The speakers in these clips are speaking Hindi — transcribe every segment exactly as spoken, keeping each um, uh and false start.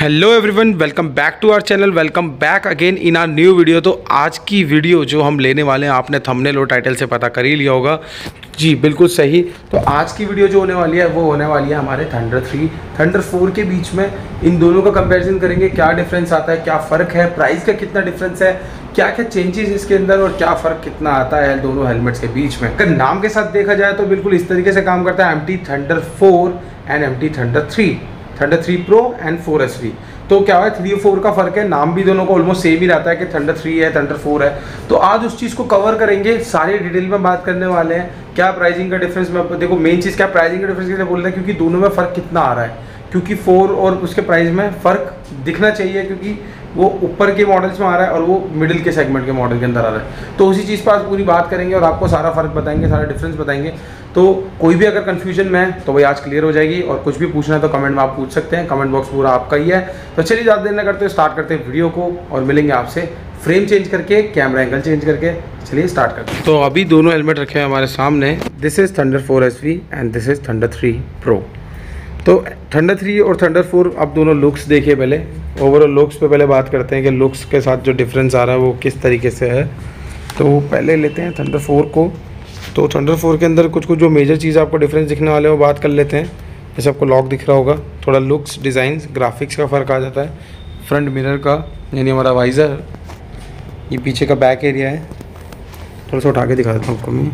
Hello everyone, welcome back to our channel. Welcome back again in our new video. तो आज की वीडियो जो हम लेने वाले हैं, आपने थंबनेल और टाइटल से पता कर ही लिया होगा। जी बिल्कुल सही। तो आज की वीडियो जो होने वाली है वो होने वाली है हमारे थंडर थ्री थंडर फोर के बीच में। इन दोनों का कंपैरिजन करेंगे, क्या डिफरेंस आता है, क्या फ़र्क है, प्राइस का कितना डिफरेंस है, क्या क्या चेंजेस इसके अंदर और क्या फ़र्क कितना आता है दोनों हेलमेट्स के बीच में। अगर नाम के साथ देखा जाए तो बिल्कुल इस तरीके से काम करता है M T Thunder four and M T Thunder three Thunder three pro and four S V. तो क्या है, थ्री और फोर का फर्क है, नाम भी दोनों को ऑलमोस्ट सेम ही रहता है कि थंडर थ्री है, थंडर फोर है। तो आज उस चीज़ को कवर करेंगे, सारी डिटेल में बात करने वाले हैं। क्या प्राइसिंग का डिफरेंस में, देखो मेन चीज़ क्या प्राइसिंग का डिफरेंस कैसे बोल रहे हैं, क्योंकि दोनों में फ़र्क कितना आ रहा है, क्योंकि फोर और उसके प्राइस में फ़र्क दिखना चाहिए, क्योंकि वो ऊपर के मॉडल्स में आ रहा है और वो मिडिल के सेगमेंट के मॉडल के अंदर आ रहा है। तो उसी चीज़ पर आज पूरी बात करेंगे और आपको सारा फ़र्क बताएंगे, सारा डिफरेंस बताएंगे। तो कोई भी अगर कन्फ्यूजन में है तो वही आज क्लियर हो जाएगी, और कुछ भी पूछना है तो कमेंट में आप पूछ सकते हैं। कमेंट बॉक्स पूरा आपका ही है। तो चलिए ज़्यादा देर ना करते हुए स्टार्ट करते हैं वीडियो को, और मिलेंगे आपसे फ्रेम चेंज करके, कैमरा एंगल चेंज करके। चलिए स्टार्ट करते हैं। तो अभी दोनों हेलमेट रखे हैं हमारे सामने। This is Thunder four S V and this is Thunder three pro. तो थंडर थ्री और थंडर फोर, अब दोनों लुक्स देखिए। पहले ओवरऑल लुक्स पे पहले बात करते हैं कि लुक्स के साथ जो डिफरेंस आ रहा है वो किस तरीके से है। तो पहले लेते हैं थंडर फोर को। तो थंडर फोर के अंदर कुछ कुछ जो मेजर चीज़ आपको डिफरेंस दिखने वाले हैं वो बात कर लेते हैं। जैसे आपको लॉक दिख रहा होगा, थोड़ा लुक्स, डिज़ाइंस, ग्राफिक्स का फ़र्क आ जाता है। फ्रंट मिरर का यानी हमारा वाइज़र, ये पीछे का बैक एरिया है, थोड़ा सा उठा के दिखा देता हूँ आपको मैं।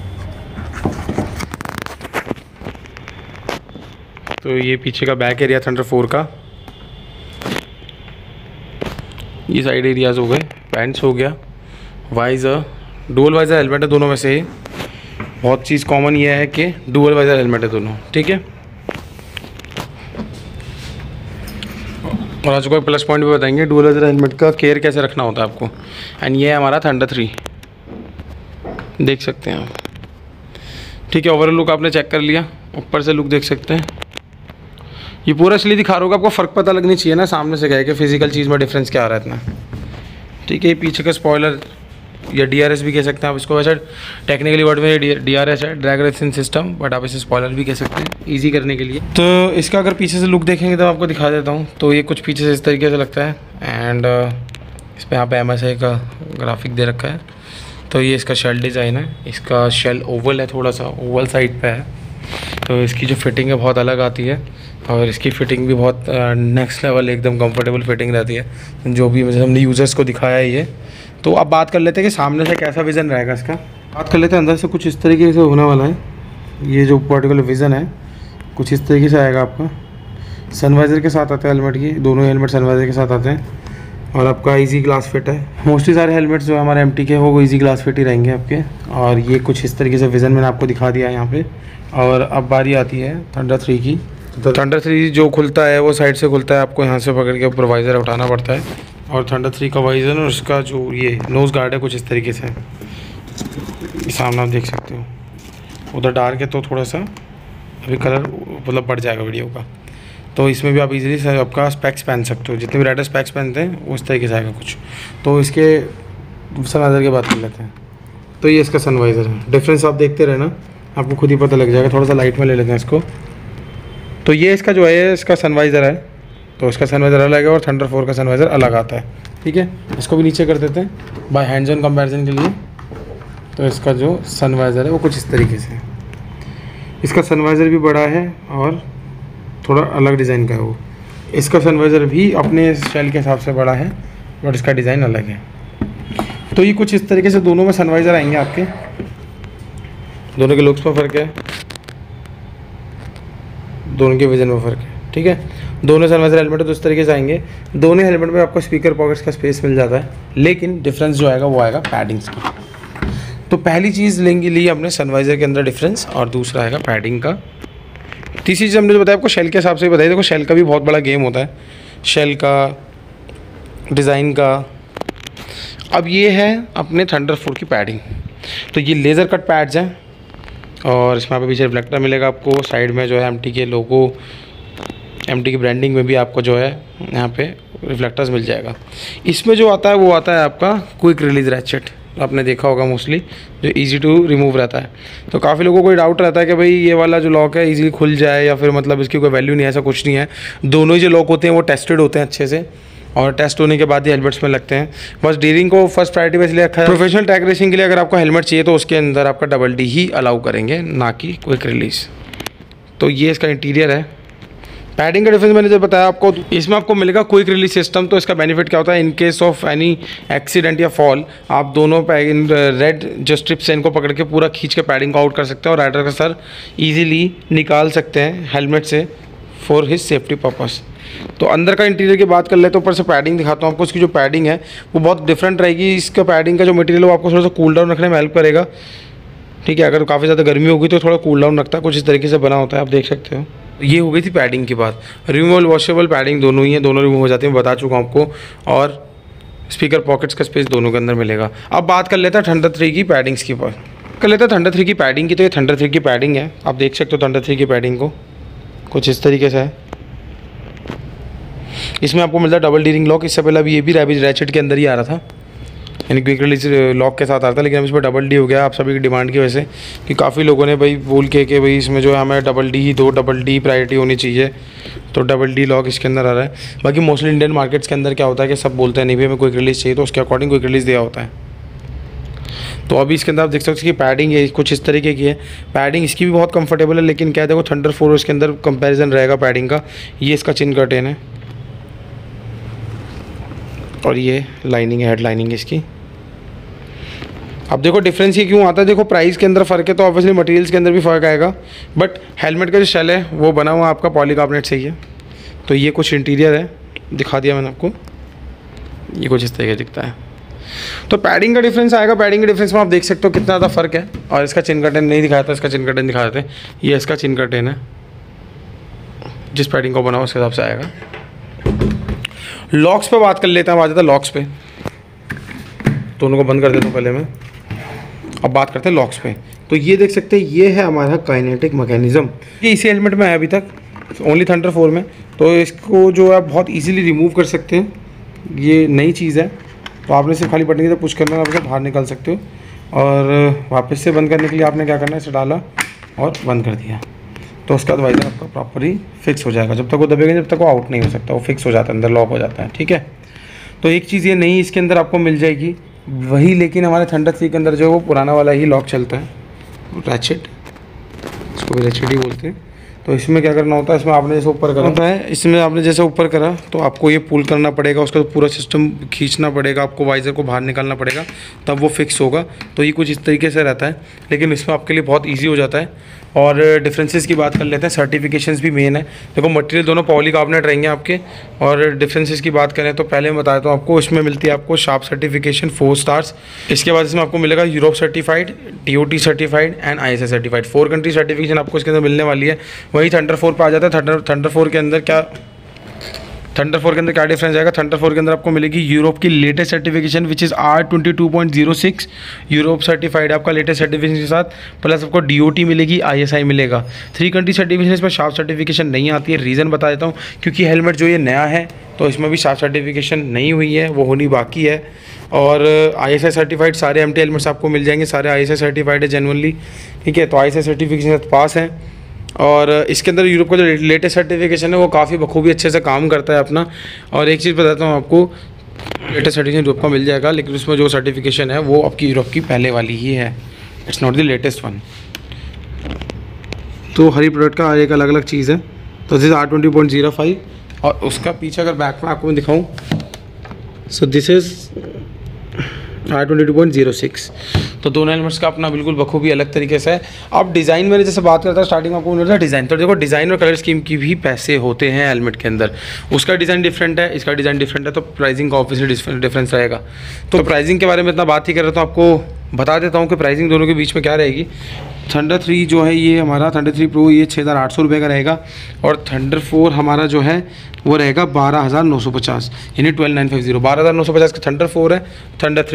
तो ये पीछे का बैक एरिया थंडर फोर का, ये साइड एरियाज़ हो गए, पैंट्स हो गया, वाइज़र, डुअल वाइज़र हेलमेट है दोनों में से। बहुत चीज़ कॉमन ये है कि डुअल वाइज़र हेलमेट है दोनों, ठीक है। और आज को प्लस पॉइंट भी बताएंगे डुअल वाइज़र हेलमेट का केयर कैसे रखना होता है आपको। एंड ये है हमारा थंडर थ्री, देख सकते हैं आप, ठीक है। ओवरऑल लुक आपने चेक कर लिया, ऊपर से लुक देख सकते हैं। ये पूरा इसलिए दिखा रहा होगा, आपको फ़र्क पता लगनी चाहिए ना सामने से, कहे कि फिजिकल चीज़ में डिफरेंस क्या आ रहा है इतना, ठीक है। ये पीछे का स्पॉइलर या डी आर एस भी कह सकते हैं आप इसको, वैसे टेक्निकली वर्ड में डी आर एस है, ड्रैग रेसिस्टेंट सिस्टम, बट आप इसे स्पॉइलर भी कह सकते हैं इजी करने के लिए। तो इसका अगर पीछे से लुक देखेंगे तो आपको दिखा देता हूँ। तो ये कुछ पीछे से इस तरीके से लगता है, एंड इस पर यहाँ पे एम एस आई का ग्राफिक दे रखा है। तो ये इसका शेल डिज़ाइन है, इसका शेल ओवल है, थोड़ा सा ओवल साइड पर है। तो इसकी जो फिटिंग है बहुत अलग आती है, और इसकी फ़िटिंग भी बहुत नेक्स्ट लेवल, एकदम कंफर्टेबल फिटिंग रहती है, जो भी मतलब हमने यूज़र्स को दिखाया है ये। तो अब बात कर लेते हैं कि सामने से कैसा विज़न रहेगा इसका। बात कर लेते हैं अंदर से, कुछ इस तरीके से होने वाला है। ये जो पर्टिकुलर विज़न है कुछ इस तरीके से आएगा आपका। सनवाइज़र के साथ आता है हेलमेट की, दोनों हेलमेट सनवाइज़र के साथ आते हैं, और आपका ईजी ग्लास फिट है। मोस्टली सारे हेलमेट्स जो हमारे एम टी के वो ईजी ग्लास फिट ही रहेंगे आपके। और ये कुछ इस तरीके से विज़न मैंने आपको दिखा दिया है यहाँ पे। और अब बारी आती है थंडर थ्री की। तो थंडर थ्री जो खुलता है वो साइड से खुलता है, आपको यहाँ से पकड़ के ऊपर वाइज़र उठाना पड़ता है। और थंडर थ्री का वाइज़र और उसका जो ये नोज़ गार्ड है कुछ इस तरीके से, सामने आप देख सकते हो। उधर डार्क है तो थोड़ा सा अभी कलर मतलब बढ़ जाएगा वीडियो का। तो इसमें भी आप इजीली से आपका स्पेक्स पहन सकते हो, जितने भी राइडर स्पेक्स पहनते हैं उस तरीके से आएगा कुछ। तो इसके सनवाइज़र की बात कर लेते हैं। तो ये इसका सनवाइज़र है, डिफरेंस आप देखते रहना, आपको खुद ही पता लग जाएगा। थोड़ा सा लाइट में ले लेते हैं इसको। तो ये इसका जो है इसका सनवाइज़र है, तो इसका सनवाइज़र अलग है और थंडर फोर का सनवाइज़र अलग आता है, ठीक है। इसको भी नीचे कर देते हैं बाय हैंड्स ऑन कंपैरिजन के लिए। तो इसका जो सनवाइज़र है वो कुछ इस तरीके से, इसका सनवाइज़र भी बड़ा है और थोड़ा अलग डिज़ाइन का है वो। इसका सनवाइज़र भी अपने शेल के हिसाब से बड़ा है, बट इसका डिज़ाइन अलग है। तो ये कुछ इस तरीके से दोनों में सनवाइज़र आएंगे आपके। दोनों के लुक्स में फ़र्क है, दोनों के विजन में फ़र्क है, ठीक है। दोनों सनवाइज़र हेलमेट तो इस तरीके से आएंगे। दोनों हेलमेट में आपको स्पीकर पॉकेट्स का स्पेस मिल जाता है, लेकिन डिफरेंस जो आएगा वो आएगा पैडिंग्स की। तो पहली चीज़ लेंगे ली हमने सनवाइज़र के अंदर डिफरेंस, और दूसरा आएगा पैडिंग का। तीसरी चीज़ हमने जो बताया आपको शेल के हिसाब से बताइए। देखो शेल का भी बहुत बड़ा गेम होता है, शेल का, डिज़ाइन का। अब ये है अपने थंडर फोर की पैडिंग। तो ये लेज़र कट पैड्स हैं, और इसमें आप पीछे रिफ्लेक्टर मिलेगा आपको। साइड में जो है एम टी के लोगो, एम टी की ब्रांडिंग में भी आपको जो है यहाँ पे रिफ्लेक्टर्स मिल जाएगा। इसमें जो आता है वो आता है आपका क्विक रिलीज रैचेट, आपने देखा होगा मोस्टली, जो इजी टू रिमूव रहता है। तो काफ़ी लोगों को डाउट रहता है कि भाई ये वाला जो लॉक है इजीली खुल जाए या फिर मतलब इसकी कोई वैल्यू नहीं है, ऐसा कुछ नहीं है। दोनों ही जो लॉक होते हैं वो टेस्टेड होते हैं अच्छे से, और टेस्ट होने के बाद ही हेलमेट्स में लगते हैं। बस डीरिंग को फर्स्ट प्रायोरिटी पे इसलिए रखा है, प्रोफेशनल ट्रैक रेसिंग के लिए अगर आपको हेलमेट चाहिए तो उसके अंदर आपका डबल डी ही अलाउ करेंगे, ना कि क्विक रिलीज। तो ये इसका इंटीरियर है। पैडिंग का डिफरेंस मैंने जब बताया आपको, इसमें आपको मिलेगा क्विक रिलीज सिस्टम। तो इसका बेनिफिट क्या होता है, in case of any accident या फॉल, आप दोनों रेड जो स्ट्रिप्स हैं इनको पकड़ के पूरा खींच के पैडिंग को आउट कर सकते हैं और राइडर का सर ईजिली निकाल सकते हैं हेलमेट से फॉर हिज सेफ्टी पर्पस। तो अंदर का इंटीरियर की बात कर ले तो ऊपर से पैडिंग दिखाता हूँ आपको। इसकी जो पैडिंग है वो बहुत डिफरेंट रहेगी। इसका पैडिंग का जो मटेरियल है वो आपको थोड़ा सा कूल डाउन रखने में हेल्प करेगा, ठीक है। अगर काफ़ी ज़्यादा गर्मी होगी तो थोड़ा कूल डाउन रखता है, कुछ इस तरीके से बना होता है, आप देख सकते हो। ये हो गई थी पैडिंग की बात। रिमूवेबल वॉशेबल पैडिंग दोनों ही है, दोनों रिमूव हो जाती है, मैं बता चुका हूँ आपको। और स्पीकर पॉकेट्स का स्पेस दोनों के अंदर मिलेगा। अब बात कर लेते हैं थंडर थ्री की पैडिंग्स की पर कर लेते हैं थंडर थ्री की पैडिंग की। तो ये थंडर थ्री की पैडिंग है, आप देख सकते हो थंडर थ्री की पैडिंग को कुछ इस तरीके से है। इसमें आपको मिलता है डबल डी रिंग लॉक। इससे पहले अभी ये भी रैबिट रैचेट के अंदर ही आ रहा था, यानी क्विक रिलीज लॉक के साथ आ रहा था, लेकिन अब इस पर डबल डी हो गया आप सभी की डिमांड की वजह से, कि काफ़ी लोगों ने भाई बोल के कि भाई इसमें जो है हमें डबल डी ही दो, डबल डी प्रायोरिटी होनी चाहिए, तो डबल डी लॉक इसके अंदर आ रहा है। बाकी मोस्टली इंडियन मार्केट्स के अंदर क्या होता है कि सब बोलते हैं नहीं भाई हमें क्विक रिलीज चाहिए, तो उसके अकॉर्डिंग क्विक रिलीज दिया होता है। तो अभी इसके अंदर आप देख सकते हो इसकी पैडिंग है कुछ इस तरीके की है। पैडिंग इसकी भी बहुत कंफर्टेबल है, लेकिन क्या है देखो थंडर फोर इसके अंदर कंपैरिजन रहेगा पैडिंग का। ये इसका चिन कर्टेन है और ये लाइनिंग है, हेड लाइनिंग है इसकी। अब देखो डिफरेंस ये क्यों आता है, देखो प्राइस के अंदर फ़र्क है तो ऑब्वियसली मटेरियल्स के अंदर भी फ़र्क आएगा, बट हेलमेट का जो शेल है वो बना हुआ आपका पॉलीकार्बोनेट से ही है। तो ये कुछ इंटीरियर है, दिखा दिया मैंने आपको, ये कुछ इस तरीके दिखता है। तो पैडिंग का डिफरेंस आएगा, पैडिंग के डिफरेंस में आप देख सकते हो कितना ज़्यादा फ़र्क है। और इसका चिन कर्टेन नहीं दिखाया था, इसका चिन कर्टेन दिखा देते हैं। ये इसका चिन कर्टेन है, जिस पैडिंग को बना उसके हिसाब से आएगा। लॉक्स पे बात कर लेते हैं, आ जाता है लॉक्स पे। दोनों को बंद कर देता हूँ पहले मैं, अब बात करते हैं लॉक्स पे। तो ये देख सकते हैं ये है हमारा काइनेटिक मैकेनिज्म, ये इसी हेलमेट में है अभी तक, ओनली थंडर फोर में। तो इसको जो है बहुत इजीली रिमूव कर सकते हैं, ये नई चीज़ है। तो आपने सिर्फ खाली बटन की तो पुश करना है, आप इसे बाहर निकाल सकते हो। और वापस से बंद करने के लिए आपने क्या करना है, इसे डाला और बंद कर दिया, तो उसका वाइजर आपका प्रॉपरली फिक्स हो जाएगा। जब तक वो दबेगा जब तक वो आउट नहीं हो सकता, वो फिक्स हो जाता है, अंदर लॉक हो जाता है, ठीक है। तो एक चीज़ ये नई इसके अंदर आपको मिल जाएगी वही, लेकिन हमारे थंडर थ्री के अंदर जो वो पुराना वाला ही लॉक चलता है, रैचेट, इसको भी रैचेट ही बोलते हैं। तो इसमें क्या करना होता है, इसमें आपने जैसे ऊपर करा होता है, इसमें आपने जैसे ऊपर करा तो आपको ये पुल करना पड़ेगा, उसका तो पूरा सिस्टम खींचना पड़ेगा, आपको वाइज़र को बाहर निकालना पड़ेगा, तब वो फिक्स होगा। तो ये कुछ इस तरीके से रहता है, लेकिन इसमें आपके लिए बहुत ईजी हो जाता है। और डिफरेंसेस की बात कर लेते हैं, सर्टिफिकेशंस भी मेन है। देखो मटेरियल दोनों पॉलीकार्बोनेट रहेंगे आपके। और डिफरेंसेस की बात करें तो पहले मैं बताता हूँ आपको, इसमें मिलती है आपको शार्प सर्टिफिकेशन फोर स्टार्स। इसके बाद इसमें आपको मिलेगा Europe certified, DOT certified and ISI certified. Four country certification आपको इसके अंदर मिलने वाली है। वही थंडर फोर पे आ जाता है। थंडर थंडर फोर के अंदर क्या थंडर फोर के अंदर क्या डिफरेंस आएगा, थंडर फोर के अंदर आपको मिलेगी यूरोप की latest certification which is R twenty two point zero six, Europe certified आपका लेटेस्ट सर्टिफिकेशन के साथ, प्लस आपको डीओटी मिलेगी, आईएसआई मिलेगा। थ्री कंट्री सर्टिफिकेशन, इसमें शार्प सर्टिफिकेशन नहीं आती है। रीज़न बता देता हूँ, क्योंकि हेलमेट जो ये नया है तो इसमें भी शार्प सर्टिफिकेशन नहीं हुई है, वो होनी बाकी है। और आईएसआई सर्टिफाइड सारे एमटी हेलमेट्स आपको मिल जाएंगे, सारे आईएसआई सर्टिफाइड है जेनुअनली, ठीक है। तो आईएसआई सर्टिफिकेशन पास है। और इसके अंदर यूरोप का जो लेटेस्ट सर्टिफिकेशन है वो काफ़ी बखूबी अच्छे से काम करता है अपना। और एक चीज़ बताता हूँ आपको, लेटेस्ट सर्टिफिकेशन यूरोप का मिल जाएगा, लेकिन उसमें जो सर्टिफिकेशन है वो आपकी यूरोप की पहले वाली ही है, it's not the latest one. तो हर प्रोडक्ट का एक अलग अलग चीज़ है। तो this is R twenty point zero five, और उसका पीछे अगर बैक में आपको मैं दिखाऊँ, so this is R twenty two point zero six. तो दोनों हेलमेट्स का अपना बिल्कुल बखूबी अलग तरीके से है। अब डिज़ाइन मैंने जैसे बात करता स्टार्टिंग में आपको मिल रहा था डिज़ाइन, तो देखो डिज़ाइन और कलर स्कीम की भी पैसे होते हैं हेलमेट के अंदर। उसका डिज़ाइन डिफरेंट है, इसका डिज़ाइन डिफरेंट है, तो प्राइसिंग का ऑब्वियसली डिफरेंस रहेगा। तो प्राइसिंग के बारे में इतना बात ही कर रहा था, आपको बता देता हूँ कि प्राइसिंग दोनों के बीच में क्या रहेगी। थंडर थ्री जो है ये हमारा थंडर थ्री प्रो ये छः हज़ार आठ सौ रुपये का रहेगा, और थंडर फोर हमारा जो है वो रहेगा बारह हज़ार नौ सौ पचास, यानी ट्वेल्व नाइन फाइव जीरो। बारह हज़ार नौ सौ पचास का थंडर फोर है, थंडर थ्री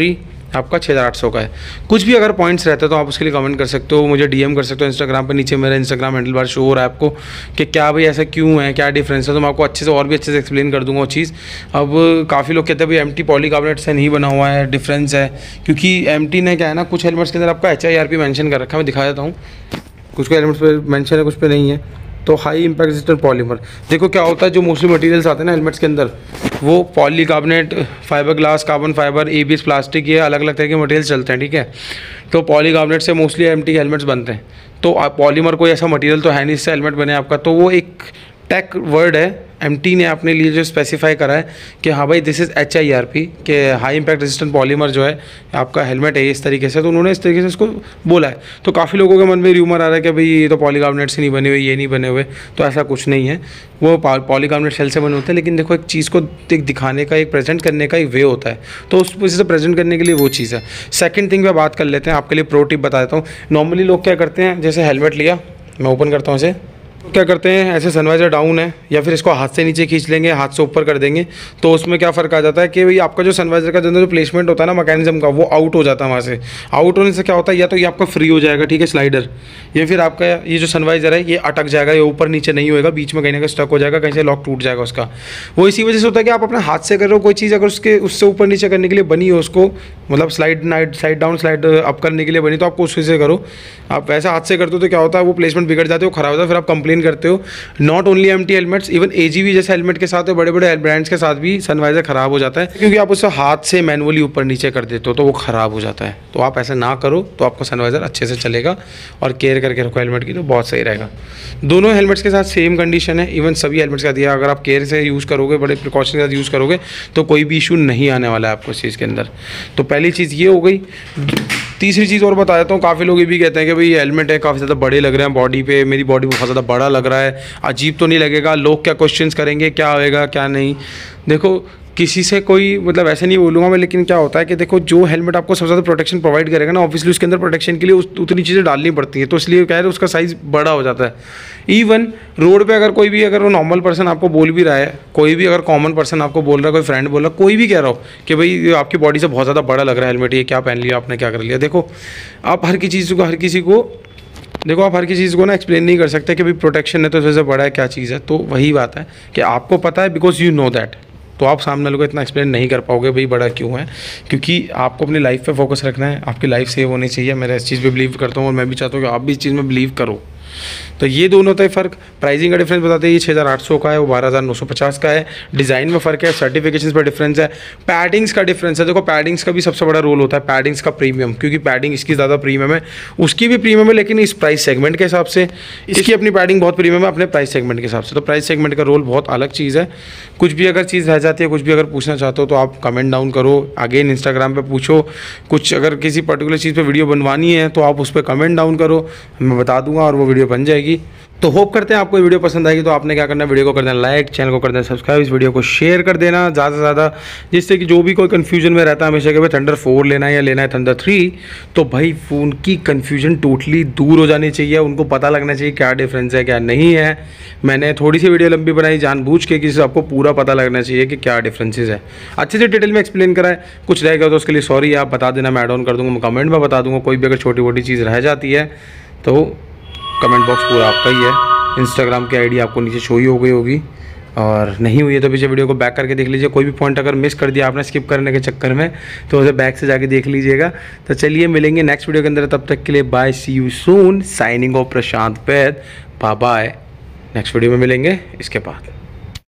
आपका छः हज़ार आठ सौ का है। कुछ भी अगर पॉइंट्स रहते हैं तो आप उसके लिए कमेंट कर सकते हो, मुझे डीएम कर सकते हो इंस्टाग्राम पर, नीचे मेरा इंस्टाग्राम हैंडल बार शो हो रहा है आपको कि क्या भाई ऐसा क्यों है, क्या डिफरेंस है, तो मैं आपको अच्छे से और भी अच्छे से एक्सप्लेन कर दूंगा वो चीज़। अब काफ़ी लोग कहते हैं भाई एम टी पॉलीकार्बोनेट से नहीं बना हुआ है, डिफरेंस है, क्योंकि एम टी ने क्या है ना, कुछ हेलमेट्स के अंदर आपका H I R P mention कर रखा है, मैं दिखा देता हूँ। कुछ के हेलमेट्स पे मैंशन है, कुछ पे नहीं है। तो हाई इम्पैक्ट रेजिस्टेंट पॉलीमर, देखो क्या होता है, जो मोस्टली मटेरियल्स आते हैं ना हेलमेट्स के अंदर, वो polycarbonate, fibre glass, carbon fibre, ABS plastic, ये अलग अलग तरह के मटेरियल चलते हैं, ठीक है। तो पॉलीकार्बोनेट से मोस्टली एमटी हेलमेट्स बनते हैं। तो पॉलीमर कोई ऐसा मटेरियल तो है नहीं इससे हेलमेट बने आपका, तो वो एक टेक वर्ड है, एमटी ने अपने लिए जो स्पेसिफाई करा है कि हाँ भाई this is H I R P, के हाई इम्पैक्ट रेजिस्टेंट पॉलीमर जो है आपका हेलमेट है इस तरीके से, तो उन्होंने इस तरीके से इसको बोला है। तो काफ़ी लोगों के मन में र्यूमर आ रहा है कि भाई ये तो पॉलीकार्बोनेट से नहीं बने हुए, ये नहीं बने हुए, तो ऐसा कुछ नहीं है, वो पॉलीकार्बोनेट शेल से बने होते हैं। लेकिन देखो एक चीज़ को दिखाने का, एक प्रेजेंट करने का एक वे होता है, तो उस वजह से प्रेजेंट करने के लिए वो चीज़ है। सेकेंड थिंग पे बात कर लेते हैं, आपके लिए प्रो टिप बता देता हूँ। नॉर्मली लोग क्या करते हैं, जैसे हेलमेट लिया, मैं ओपन करता हूँ इसे, क्या करते हैं ऐसे सनवाइजर डाउन है या फिर इसको हाथ से नीचे खींच लेंगे, हाथ से ऊपर कर देंगे, तो उसमें क्या फ़र्क आ जाता है कि भाई आपका जो सनवाइजर का जो प्लेसमेंट होता है ना मैकेनिज्म का, वो आउट हो जाता है वहाँ से। आउट होने से क्या होता है, या तो ये आपका फ्री हो जाएगा, ठीक है, स्लाइडर, या फिर आपका ये जो सनवाइजर है ये अटक जाएगा, ये ऊपर नीचे नहीं होएगा, बीच में कहीं ना कहीं स्टक हो जाएगा, कहीं से लॉक टूट जाएगा उसका। वो इसी वजह से होता है कि आप अपने हाथ से कर रहे हो कोई चीज़, अगर उसके उससे ऊपर नीचे करने के लिए बनी हो, उसको मतलब slide night side down slide up करने के लिए बनी, तो आपको उसी से करो। आप वैसे हाथ से करते हो तो क्या होता है, वो प्लेसमेंट बिगड़ जाते हो, खराब होता है, फिर आप कंप्लेन करते हो। Not only MT helmets, even AGV जैसे हेलमेट के साथ, बड़े बड़े ब्रांड्स के साथ भी सनवाइजर खराब हो जाता है, क्योंकि आप उसे हाथ से मैनुअली ऊपर नीचे कर देते हो, तो वो खराब हो जाता है। तो आप ऐसा ना करो, तो आपका सनवाइजर अच्छे से चलेगा, और केयर करके रखो हेलमेट की, तो बहुत सही रहेगा। दोनों हेलमेट्स के साथ सेम कंडीशन है, इवन सभी हेलमेट्स का दिया, अगर आप केयर से यूज़ करोगे, बड़े प्रिकॉशन के साथ यूज़ करोगे, तो कोई भी इशू नहीं आने वाला है आपको इस चीज़ के अंदर। तो पहली चीज़ ये हो गई। तीसरी चीज़ और बता देता हूँ, काफ़ी लोग ये भी कहते हैं कि भाई हेलमेट है काफ़ी ज़्यादा बड़े लग रहे हैं बॉडी पे, मेरी बॉडी बहुत ज़्यादा बड़ा लग रहा है, अजीब तो नहीं लगेगा, लोग क्या क्वेश्चंस करेंगे, क्या होएगा क्या नहीं। देखो किसी से कोई मतलब ऐसे नहीं बोलूँगा मैं, लेकिन क्या होता है कि देखो जो हेलमेट आपको सबसे ज़्यादा प्रोटेक्शन प्रोवाइड करेगा ना, ऑब्वियसली उसके अंदर प्रोटेक्शन के लिए उस उतनी चीज़ें डालनी पड़ती है, तो इसलिए कह रहे हैं उसका साइज़ बड़ा हो जाता है। इवन रोड पे अगर कोई भी, अगर वो नॉर्मल पर्सन आपको बोल भी रहा है, कोई भी अगर कॉमन पर्सन आपको बोल रहा है, कोई फ्रेंड बोल रहा है, कोई भी कह रहा हो कि भाई आपकी बॉडी से बहुत ज़्यादा बड़ा लग रहा है हेलमेट, ये क्या पहन लिया आपने, क्या कर लिया, देखो आप हर किसी चीज़ को हर किसी को देखो आप हर किसी चीज़ को ना एक्सप्लेन नहीं कर सकते कि भाई प्रोटेक्शन है तो इससे बड़ा है क्या चीज़ है। तो वही बात है कि आपको पता है, बिकॉज यू नो दैट, तो आप सामने वालों को इतना एक्सप्लेन नहीं कर पाओगे भाई बड़ा क्यों है, क्योंकि आपको अपनी लाइफ पे फोकस रखना है, आपकी लाइफ सेव होनी चाहिए। मैं इस चीज़ पे बिलीव करता हूँ, और मैं भी चाहता हूँ कि आप भी इस चीज़ में बिलीव करो। तो ये दोनों होता है फ़र्क। प्राइसिंग का डिफरेंस बताते हैं, ये छः हज़ार आठ सौ का है, वो बारह हज़ार नौ सौ पचास का है। डिज़ाइन में फ़र्क है, सर्टिफिकेशंस पर डिफरेंस है, पैडिंग्स का डिफरेंस है। देखो पैडिंग्स का भी सबसे बड़ा रोल होता है, पैडिंग्स का प्रीमियम, क्योंकि पैडिंग इसकी ज़्यादा प्रीमियम है, उसकी भी प्रीमियम है, लेकिन इस प्राइस सेगमेंट के हिसाब से इसकी अपनी पैडिंग बहुत प्रीमियम है अपने प्राइस सेगमेंट के हिसाब से। तो प्राइस सेगमेंट का रोल बहुत अलग चीज़ है। कुछ भी अगर चीज़ रह जाती है, कुछ भी अगर पूछना चाहते हो तो आप कमेंट डाउन करो, अगेन इंस्टाग्राम पे पूछो। कुछ अगर किसी पर्टिकुलर चीज़ पे वीडियो बनवानी है तो आप उस पर कमेंट डाउन करो, मैं बता दूंगा और वो वीडियो बन जाएगी। तो होप करते हैं आपको ये वीडियो पसंद आएगी। तो आपने क्या करना है, वीडियो को कर देना लाइक, चैनल को कर देना सब्सक्राइब, इस वीडियो को शेयर कर देना ज़्यादा से ज़्यादा, जिससे कि जो भी कोई कन्फ्यूजन में रहता है हमेशा कि भाई थंडर फोर लेना है या लेना है थंडर थ्री, तो भाई फ़ोन की कन्फ्यूजन टोटली दूर हो जानी चाहिए, उनको पता लगना चाहिए क्या डिफरेंस है क्या नहीं है। मैंने थोड़ी सी वीडियो लंबी बनाई जानबूझ के, कि आपको पूरा पता लगना चाहिए कि क्या डिफरेंसेस है। अच्छे से डिटेल में एक्सप्लेन करा है, कुछ रहेगा तो उसके लिए सॉरी, आप बता देना, मैं ऐड ऑन कर दूँगा, मैं कमेंट में बता दूँगा। कोई भी अगर छोटी मोटी चीज़ रह जाती है तो कमेंट बॉक्स पूरा आपका ही है। इंस्टाग्राम की आईडी आपको नीचे शो ही हो गई होगी, और नहीं हुई है तो पीछे वीडियो को बैक करके देख लीजिए। कोई भी पॉइंट अगर मिस कर दिया आपने स्किप करने के चक्कर में, तो उसे बैक से जाके देख लीजिएगा। तो चलिए मिलेंगे नेक्स्ट वीडियो के अंदर, तब तक के लिए bye, see you soon, signing off Prashant Vaid, bye bye. Next video में मिलेंगे इसके बाद।